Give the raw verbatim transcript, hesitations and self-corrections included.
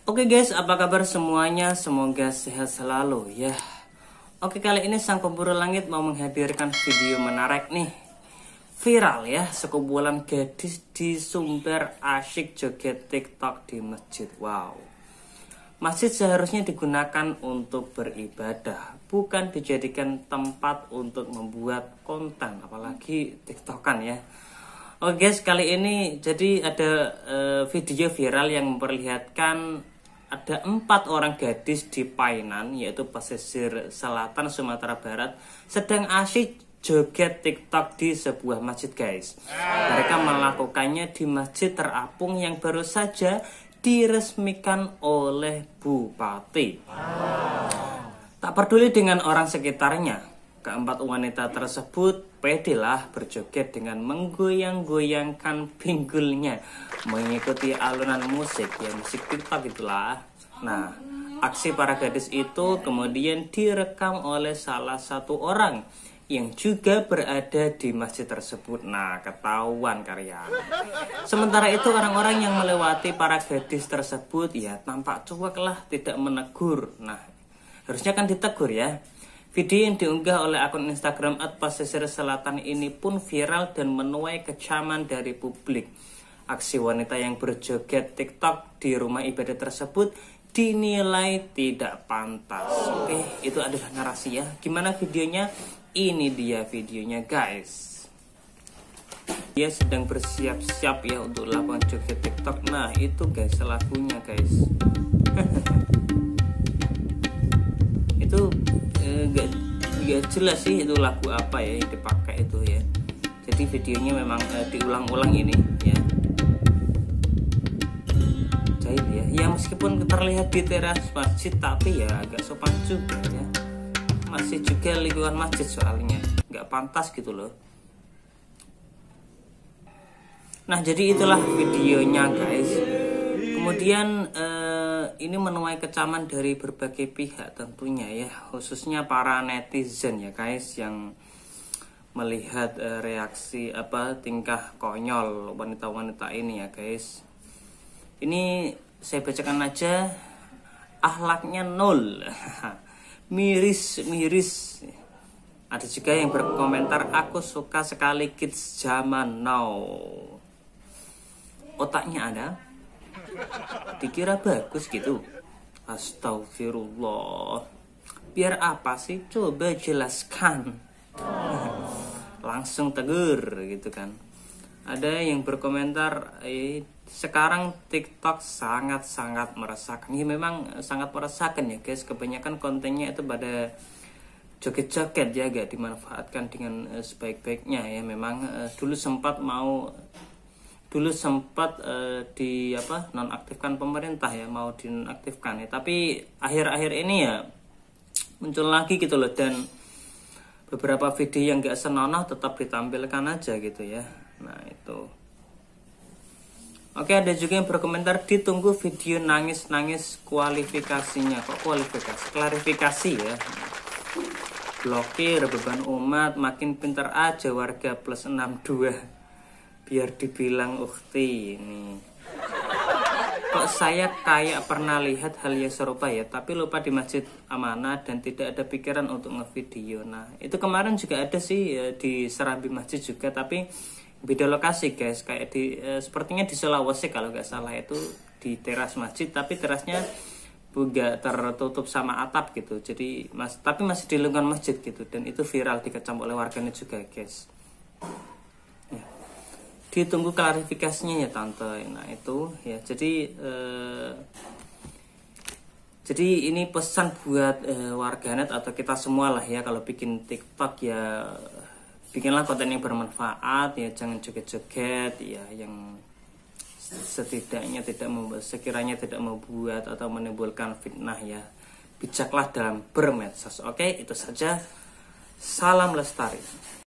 Oke guys, apa kabar semuanya? Semoga sehat selalu ya. Oke, kali ini sang pemburu langit mau menghadirkan video menarik nih. Viral ya, sekumpulan gadis di Sumber asyik joget TikTok di masjid. Wow. Masjid seharusnya digunakan untuk beribadah, bukan dijadikan tempat untuk membuat konten, apalagi TikTokan ya. Oke guys, kali ini jadi ada uh, video viral yang memperlihatkan ada empat orang gadis di Painan, yaitu pesisir selatan Sumatera Barat, sedang asyik joget TikTok di sebuah masjid guys. Mereka melakukannya di masjid terapung yang baru saja diresmikan oleh Bupati. Tak peduli dengan orang sekitarnya, keempat wanita tersebut pedelah berjoget dengan menggoyang-goyangkan pinggulnya mengikuti alunan musik, ya musik TikTok itulah. Nah, aksi para gadis itu kemudian direkam oleh salah satu orang yang juga berada di masjid tersebut. Nah, ketahuan kalian. Sementara itu orang-orang yang melewati para gadis tersebut ya tampak cuek lah, tidak menegur. Nah, harusnya kan ditegur ya. Video yang diunggah oleh akun Instagram at pesisir selatan ini pun viral dan menuai kecaman dari publik. Aksi wanita yang berjoget TikTok di rumah ibadah tersebut dinilai tidak pantas. Oke, itu adalah narasi ya. Gimana videonya? Ini dia videonya guys. Dia sedang bersiap-siap ya untuk lakukan joget TikTok. Nah, itu guys lagunya guys. Itu Gak, gak jelas sih itu lagu apa ya yang dipakai itu ya. Jadi videonya memang uh, diulang-ulang ini ya. Jahil ya. Ya meskipun terlihat di teras masjid, tapi ya agak sopan juga ya. Masih juga lingkungan masjid soalnya, nggak pantas gitu loh. Nah, jadi itulah videonya guys. Kemudian eh, ini menuai kecaman dari berbagai pihak tentunya ya, khususnya para netizen ya guys, yang melihat eh, reaksi apa tingkah konyol wanita-wanita ini ya guys. Ini saya bacakan aja, akhlaknya nol. miris miris. Ada juga yang berkomentar, aku suka sekali kids zaman now. Otaknya ada, dikira bagus gitu. Astagfirullah. Biar apa sih? Coba jelaskan. Langsung tegur gitu kan. Ada yang berkomentar, eh, sekarang TikTok sangat-sangat meresahkan. Ini memang sangat meresahkan ya guys. Kebanyakan kontennya itu pada joget-joget ya, gak dimanfaatkan dengan eh, sebaik-baiknya ya. Memang eh, dulu sempat mau dulu sempat uh, di apa nonaktifkan pemerintah ya, mau dinonaktifkan ya, tapi akhir-akhir ini ya muncul lagi gitu loh, dan beberapa video yang gak senonoh tetap ditampilkan aja gitu ya. Nah itu. Oke, ada juga yang berkomentar, ditunggu video nangis-nangis kualifikasinya. Kok kualifikasi? Klarifikasi ya. Blokir beban umat, makin pintar aja warga plus enam dua. Biar dibilang ukti ini. Kok saya kayak pernah lihat hal yang serupa ya, tapi lupa di Masjid Amanah dan tidak ada pikiran untuk ngevideo. Nah, itu kemarin juga ada sih ya, di Serambi Masjid juga, tapi beda lokasi guys. Kayak di eh, sepertinya di Sulawesi kalau nggak salah, itu di teras masjid, tapi terasnya juga tertutup sama atap gitu. Jadi mas, tapi masih di lingkungan masjid gitu, dan itu viral dikecam oleh warganet juga guys. Ditunggu klarifikasinya ya tante. Nah itu ya, jadi eh, jadi ini pesan buat eh, warganet atau kita semua lah ya, kalau bikin TikTok ya bikinlah konten yang bermanfaat ya, jangan joget-joget ya, yang setidaknya tidak membuat, sekiranya tidak membuat atau menimbulkan fitnah ya. Bijaklah dalam bermedsos. Oke, itu saja. Salam lestari.